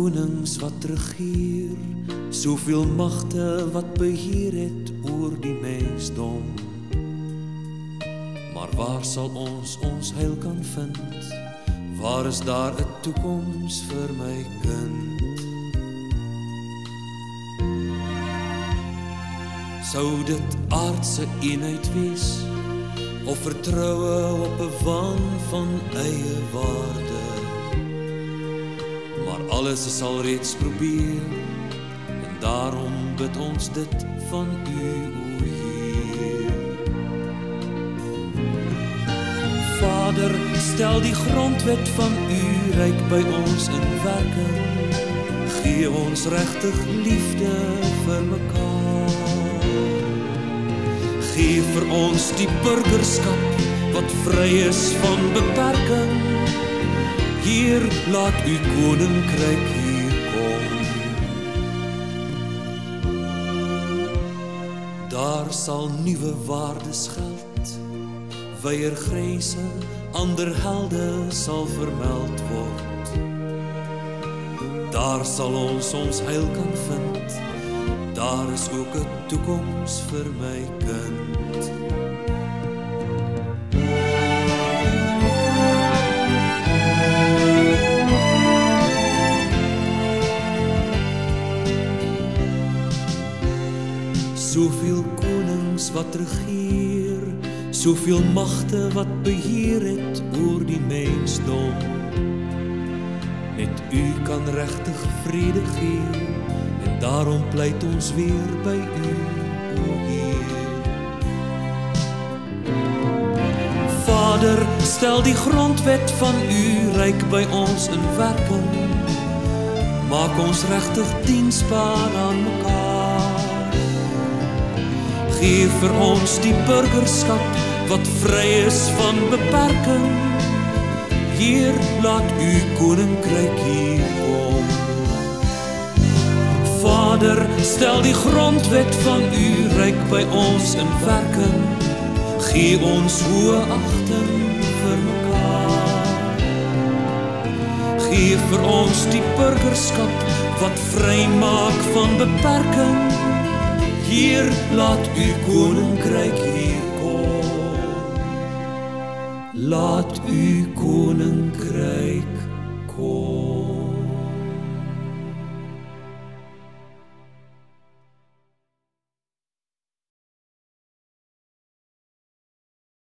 konings wat regeer, soveel magte wat beheer het oor die mensdom. Maar waar sal ons heil kan vind? Waar is daar 'n toekoms vir my kind? Sou dit aardse eenheid wees, of vertroue op 'n waan van eie waarde? Maar alles is al reeds probeer, en daarom bid ons dit van U, o Heer. Vader, stel die grondwet van U ryk by ons in werking. Gee ons regtig liefde vir mekaar. Gee vir ons die burgerskap wat vry is van beperking. Heer, laat U koninkryk hier kom. Daar sal nuwe waardes geld, wyer grense, ander helde sal vermeld word. Daar sal ons heil kan vind, daar is ook 'n toekoms vir my kind. Soveel konings wat regeer, soveel magte wat beheer het oor die mensdom. Net U kan regtig vrede gee, en daarom pleit ons weer by U, o Heer. Vader, stel die grondwet van U ryk by ons in werking. Maak ons regtig diensbaar aan mekaar. Gee vir ons die burgerskap wat vry is van beperking. Heer, laat U koninkryk hier kom. Vader, stel die grondwet van U ryk by ons in werking. Gee ons hoë agting vir mekaar. Gee vir ons die burgerskap wat vry maak van beperking. Heer, laat U koninkryk hier kom. Laat U koninkryk kom.